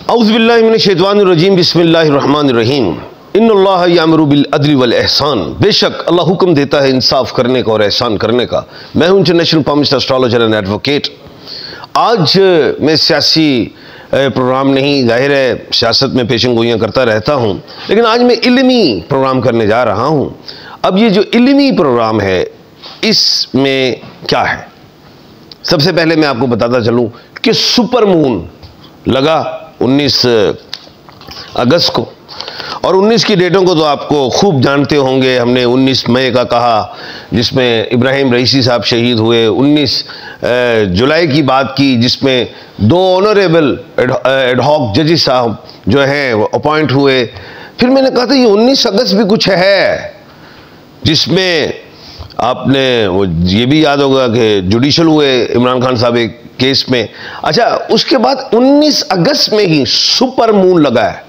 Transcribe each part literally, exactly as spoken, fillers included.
اعوذ باللہ من الشیطان الرجیم بسم اللہ الرحمن الرحیم ان اللہ یامر بالعدل والاحسان، بے شک اللہ حکم دیتا ہے انصاف کرنے کا اور احسان کرنے کا۔ میں ہوں international promised astrologer and advocate. آج میں سیاسی پروگرام نہیں، ظاہر ہے سیاست میں پیشن گوئیاں کرتا رہتا ہوں، لیکن آج میں علمی پروگرام کرنے جا رہا ہوں۔ اب یہ جو علمی پروگرام ہے اس میں کیا ہے؟ سب سے پہلے میں آپ کو بتاتا چلوں کہ سپر مون لگا انیس اگست کو، اور انیس کی ڈیٹوں کو تو آپ کو خوب جانتے ہوں گے۔ ہم نے انیس مئی کا کہا جس میں ابراہیم رئیسی صاحب شہید ہوئے، انیس جولائی کی بات کی جس میں دو آنریبل ایڈ ہاک ججز صاحب جو ہیں وہ اپوائنٹ ہوئے۔ پھر میں نے کہا تھا یہ انیس اگست بھی کچھ ہے جس میں آپ نے وہ یہ بھی یاد ہوگا کہ جوڈیشل ہوئے عمران خان صاحب ایک کیس میں۔ اچھا، اس کے بعد انیس اگست میں ہی سپر مون لگا ہے۔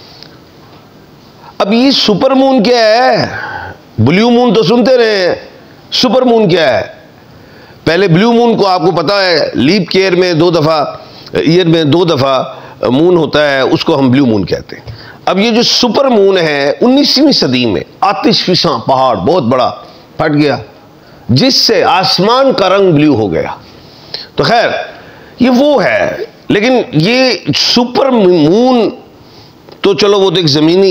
اب یہ سپر مون کیا ہے؟ بلیو مون تو سنتے رہے ہیں، سپر مون کیا ہے؟ پہلے بلیو مون کو آپ کو پتا ہے لیپ ایئر میں دو دفعہ ایئر میں دو دفعہ مون ہوتا ہے، اس کو ہم بلیو مون کہتے ہیں۔ اب یہ جو سپر مون ہے انیسویں صدی میں آتش فشاں پہاڑ بہت بڑا پھٹ گیا جس سے آسمان کا رنگ بلیو ہو گیا۔ تو خیر یہ وہ ہے، لیکن یہ سپر مون تو چلو وہ تو ایک زمینی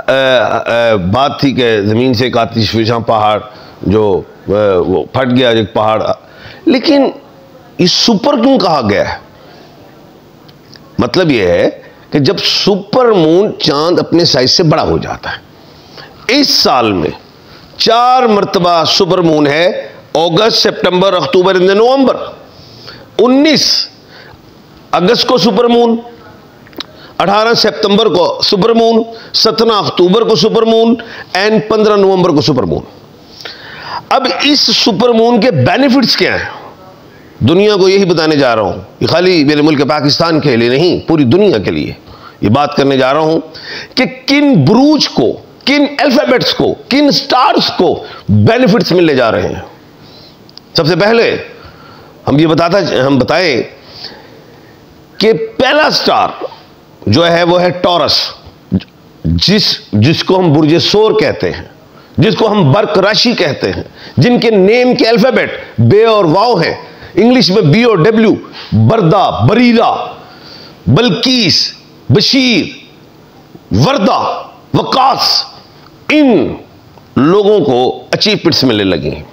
بات تھی کہ زمین سے ایک آتش فشاں پہاڑ جو وہ پھٹ گیا ایک پہاڑ، لیکن یہ سپر کیوں کہا گیا ہے؟ مطلب یہ ہے کہ جب سپر مون چاند اپنے سائز سے بڑا ہو جاتا ہے۔ اس سال میں چار مرتبہ سپر مون ہے، اگست، سپٹمبر، اکتوبر، نومبر۔ انیس اگست کو سپر مون، اٹھارہ سپتمبر کو سپر مون، سترہ اکتوبر کو سپر مون، اینڈ پندرہ نومبر کو سپر مون۔ اب اس سپر مون کے بینیفٹس کیا ہیں؟ دنیا کو یہی بتانے جا رہا ہوں، یہ خالی میرے ملک پاکستان کے لیے نہیں، پوری دنیا کے لیے یہ بات کرنے جا رہا ہوں کہ کن بروج کو، کن الفابیٹس کو، کن سٹارز کو بینیفٹس ملنے جا رہے ہیں۔ سب سے پہلے ہم یہ بتاتا ہم بتائیں کہ پہلا سٹار جو ہے وہ ہے ٹورس، جس جس کو ہم برج سور کہتے ہیں، جس کو ہم برق راشی کہتے ہیں، جن کے نیم کے الفابیٹ بے اور واو ہیں، انگلش میں بی اور ڈبلیو، بردا، بریرہ، بلقیس، بشیر، وردہ، وقاص، ان لوگوں کو اچیومنٹس ملنے لگی ہیں۔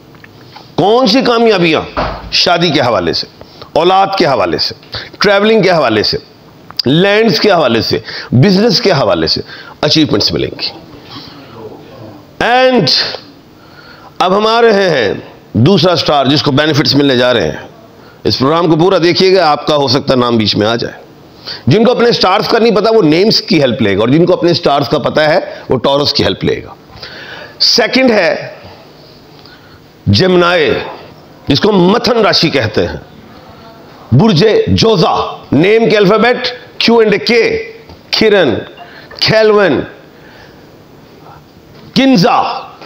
کون سی کامیابیاں؟ شادی کے حوالے سے، اولاد کے حوالے سے، ٹریولنگ کے حوالے سے، لینڈز کے حوالے سے، بزنس کے حوالے سے اچیومنٹس ملیں گی۔ اینڈ اب ہم آ رہے ہیں دوسرا سٹار جس کو بینیفٹس ملنے جا رہے ہیں۔ اس پروگرام کو پورا دیکھیے گا، آپ کا ہو سکتا ہے نام بیچ میں آ جائے۔ جن کو اپنے سٹارز کا نہیں پتا وہ نیمز کی ہیلپ لے گا، اور جن کو اپنے سٹارز کا پتا ہے وہ ٹورس کی ہیلپ لے گا۔ سیکنڈ ہے جمنائے، جس کو متھن راشی کہتے ہیں، برج جوزا، نیم کے الفابیٹ کیو اینڈ کے، کھرن، کھیلون، کنزا،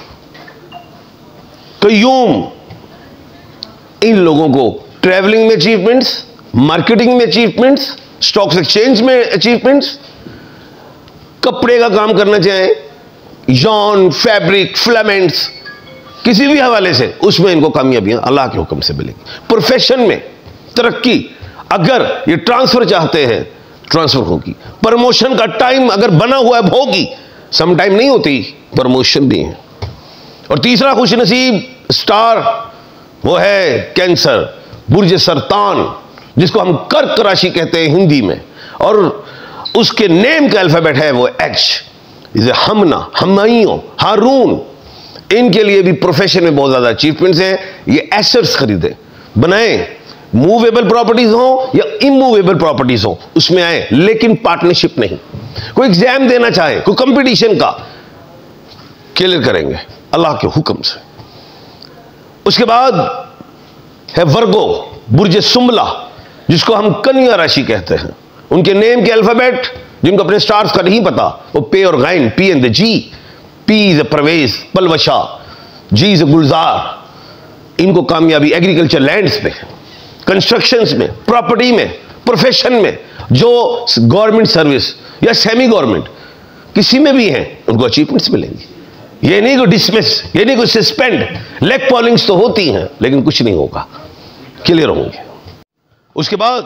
قیوم۔ ان لوگوں کو ٹریولنگ میں اچیومنٹس، مارکیٹنگ میں اچیومنٹس، سٹاکس ایکسچینج میں اچیومنٹس، کپڑے کا کام کرنا چاہیں، یارن، فیبرک، فلامنٹس، کسی بھی حوالے سے اس میں ان کو کامیابیاں اللہ کے حکم سے ملیں گی۔ پروفیشن میں ترقی، اگر یہ ٹرانسفر چاہتے ہیں ٹرانسفر ہوگی۔ پروموشن کا ٹائم اگر بنا ہوا ہے ہوگی، سم ٹائم نہیں ہوتی، پروموشن بھی ہے۔ اور تیسرا خوش نصیب سٹار وہ ہے کینسر، برج سرطان، جس کو ہم کرک راشی کہتے ہیں ہندی میں، اور اس کے نیم کا الفابیٹ ہے وہ ایچ، جسے ہمنا، ہمائیوں، ہارون۔ ان کے لیے بھی پروفیشن میں بہت زیادہ اچیومنٹس ہیں۔ یہ ایسٹس خریدیں، بنائیں، موویبل پراپرٹیز ہوں یا اموویبل پراپرٹیز ہوں، اس میں آئیں، لیکن پارٹنرشپ نہیں۔ کوئی ایگزام دینا چاہے، کوئی کمپٹیشن کا، کلیئر کریں گے اللہ کے حکم سے۔ اس کے بعد ہے ورگو، برج سملا، جس کو ہم کنیا راشی کہتے ہیں۔ ان کے نیم کے الفابیٹ جن کو اپنے سٹارز کا نہیں پتا وہ پے اور غین، پی اینڈ جی۔ پی از اے پرویز، پلوشا، جی از اے گلزار۔ ان کو کامیابی ایگریکلچر لینڈز میں، کنسٹرکشنز میں، پراپرٹی میں پروفیشن میں جو گورنمنٹ سروس یا سیمی گورنمنٹ کسی میں بھی ہیں ان کو اچیومنٹس ملیں گی. یہ نہیں کوئی ڈسمس, یہ نہیں کوئی سسپینڈ. لیگ پولنگز تو ہوتی ہیں لیکن کچھ نہیں ہوگا, کلیئر ہوں گے. اس کے بعد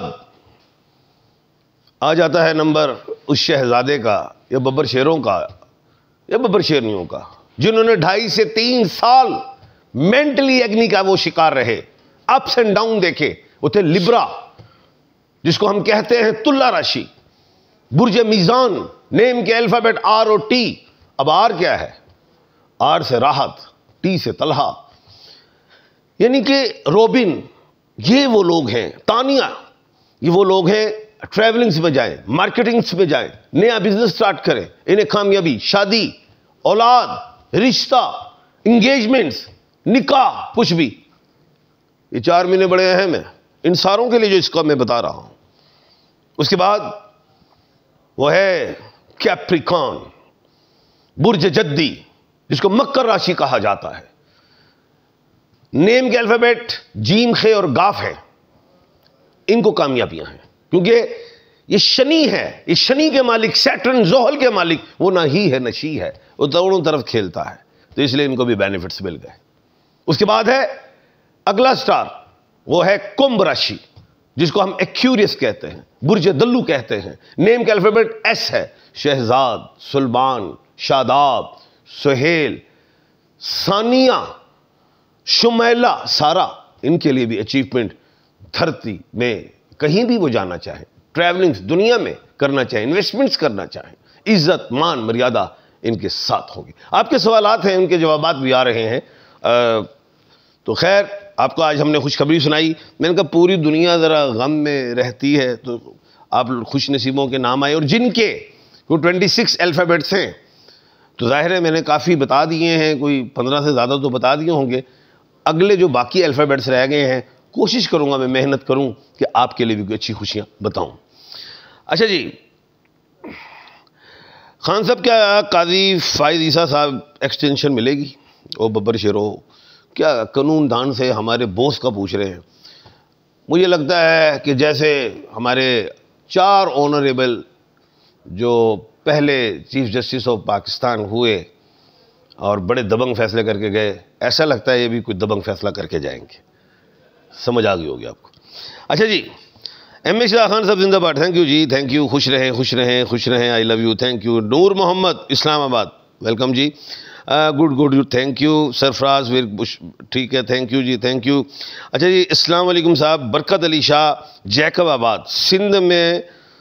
آ جاتا ہے نمبر اس شہزادے کا یا ببر شیروں کا یا ببر شیرنیوں کا جنہوں نے ڈھائی سے تین سال مینٹلی ایگنی کا وہ شکار رہے, اپس اینڈ ڈاؤن دیکھے. وہ تھے لبرا, جس کو ہم کہتے ہیں تلا راشی, برج میزان, نیم کے الفابیٹ آر اور ٹی. اب آر کیا ہے؟ آر سے راحت, ٹی سے طلحہ, یعنی کہ روبن. یہ وہ لوگ ہیں. تانیہ, یہ وہ لوگ ہیں ٹریولنگز میں جائیں, مارکیٹنگز میں جائیں, نیا بزنس سٹارٹ کریں, انہیں کامیابی, شادی, اولاد, رشتہ, انگیجمنٹس, نکاح, کچھ بھی. یہ چار مہینے بڑے اہم ہیں ان ساروں کے لیے جو اس کا میں بتا رہا ہوں. اس کے بعد وہ ہے کیپریکان, برج جدی, جس کو مکر راشی کہا جاتا ہے. نیم کے الفابیٹ جیم, خے اور گاف ہے. ان کو کامیابیاں ہیں کیونکہ یہ شنی ہے, یہ شنی کے مالک سیٹرن, زحل کے مالک, وہ نہ ہی ہے نہ شی ہے, وہ دونوں طرف کھیلتا ہے, تو اس لیے ان کو بھی بینیفٹس مل گئے. اس کے بعد ہے اگلا سٹار, وہ ہے کمبھ راشی, جس کو ہم ایکیوریس کہتے ہیں, برج دلو کہتے ہیں. نیم کا الفابیٹ ایس ہے. شہزاد, سلمان, شاداب, سہیل, ثانیہ, شمیلہ, سارا. ان کے لیے بھی اچیومنٹ دھرتی میں کہیں بھی وہ جانا چاہیں, ٹریولنگ دنیا میں کرنا چاہیں, انویسٹمنٹس کرنا چاہیں, عزت, مان, مریادہ ان کے ساتھ ہوگی. آپ کے سوالات ہیں, ان کے جوابات بھی آ رہے ہیں. تو خیر, آپ کو آج ہم نے خوشخبری سنائی. میں نے کہا پوری دنیا ذرا غم میں رہتی ہے, تو آپ خوش نصیبوں کے نام آئے, اور جن کے کوئی ٹوینٹی سکس الفابیٹس ہیں تو ظاہر ہے میں نے کافی بتا دیے ہیں, کوئی پندرہ سے زیادہ تو بتا دیے ہوں گے. اگلے جو باقی الفابیٹس رہ گئے ہیں کوشش کروں گا, میں محنت کروں کہ آپ کے لیے بھی کوئی اچھی خوشیاں بتاؤں. اچھا جی, خان صاحب کیا قاضی فائز عیسیٰ صاحب ایکسٹینشن ملے گی؟ او ببر شیرو, کیا قانون دان سے ہمارے بوس کا پوچھ رہے ہیں. مجھے لگتا ہے کہ جیسے ہمارے چار آنریبل جو پہلے چیف جسٹس آف پاکستان ہوئے اور بڑے دبنگ فیصلے کر کے گئے, ایسا لگتا ہے یہ بھی کوئی دبنگ فیصلہ کر کے جائیں گے. سمجھ آ گئی ہوگی آپ کو. اچھا جی, ایم اے شاہ خان صاحب زندہ باد. تھینک یو جی, تھینک یو. خوش رہیں, خوش رہیں, خوش رہیں. I love you. Thank you. Noor Muhammad, Islamabad, welcome جی. Good good, thank you. Sarfaraz, ٹھیک ہے, تھینک یو جی, تھینک یو. اچھا جی, السلام علیکم صاحب. برکت علی شاہ, جیکب آباد, سندھ میں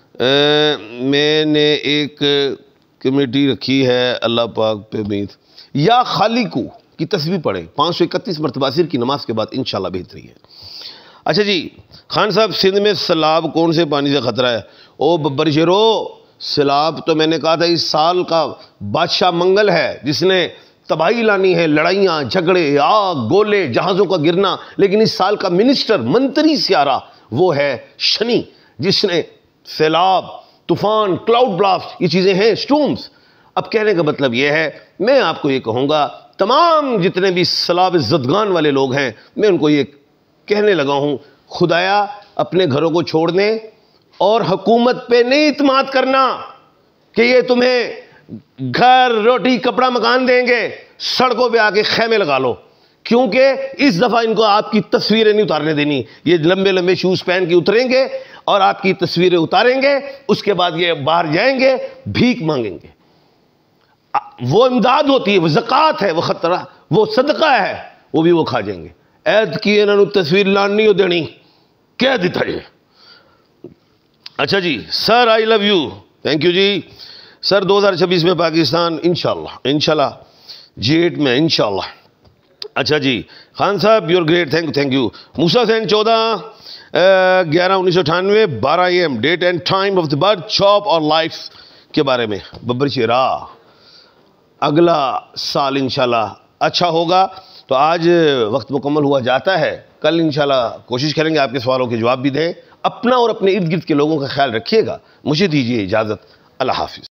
میں نے ایک کمیٹی رکھی ہے, اللہ پاک پہ امید. یا خالقو کی تسبیح پڑھیں, پانچ سو اکتیس مرتبہ عصر کی نماز کے بعد انشاءاللہ بہتری ہے. اچھا جی, خان صاحب سندھ میں سیلاب کون سے پانی سے خطرہ ہے؟ او ببر شیرو, سیلاب تو میں نے کہا تھا اس سال کا بادشاہ منگل ہے, جس نے تباہی لانی ہے, لڑائیاں, جھگڑے, آگ, گولے, جہازوں کا گرنا. لیکن اس سال کا منسٹر, منتری سیارہ وہ ہے شنی, جس نے سیلاب, طوفان, کلاؤڈ بلاسٹ, یہ چیزیں ہیں, سٹورمز. اب کہنے کا مطلب یہ ہے, میں آپ کو یہ کہوں گا, تمام جتنے بھی سیلاب زدگان والے لوگ ہیں, میں ان کو یہ کہنے لگا ہوں, خدایا اپنے گھروں کو چھوڑنے اور حکومت پہ نہیں اعتماد کرنا کہ یہ تمہیں گھر, روٹی, کپڑا, مکان دیں گے. سڑکوں پہ آ کے خیمے لگا لو, کیونکہ اس دفعہ ان کو آپ کی تصویریں نہیں اتارنے دینی. یہ لمبے لمبے شوز پہن کے اتریں گے اور آپ کی تصویریں اتاریں گے, اس کے بعد یہ باہر جائیں گے, بھیک مانگیں گے. وہ امداد ہوتی ہے, وہ زکوٰۃ ہے, وہ خطرہ, وہ صدقہ ہے, وہ بھی وہ کھا جائیں گے. عید کی انہوں نے تصویر لان نہیں ہو دینی, کہہ دیتا ہے. اچھا جی sir, I love you, thank you جی. سر دو ہزار چھبیس میں پاکستان انشاءاللہ انشاءاللہ جی ایٹ میں انشاءاللہ. اچھا جی خان صاحب, your great, thank you thank you. Musa Hussain, چودہ گیارہ انیس سو اٹھانوے, بارہ A M, date and time of the birth, job اور لائف کے بارے میں. ببر شیرا, اگلا سال انشاءاللہ اچھا ہوگا. تو آج وقت مکمل ہوا جاتا ہے, کل انشاءاللہ کوشش کریں گے آپ کے سوالوں کے جواب بھی دیں. اپنا اور اپنے ارد گرد کے لوگوں کا خیال رکھیے گا. مجھے دیجیے اجازت, اللہ حافظ.